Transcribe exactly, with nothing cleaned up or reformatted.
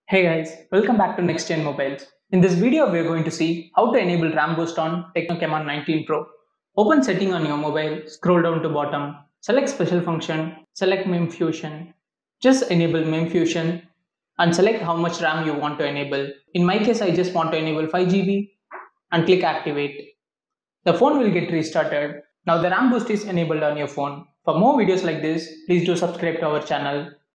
Hey guys, welcome back to Next Gen Mobiles. In this video, we are going to see how to enable RAM boost on Tecno Camon nineteen Pro. Open setting on your mobile, scroll down to bottom, select special function, select Mem Fusion. Just enable Mem Fusion and select how much RAM you want to enable. In my case, I just want to enable five G B and click activate. The phone will get restarted. Now the RAM boost is enabled on your phone. For more videos like this, please do subscribe to our channel.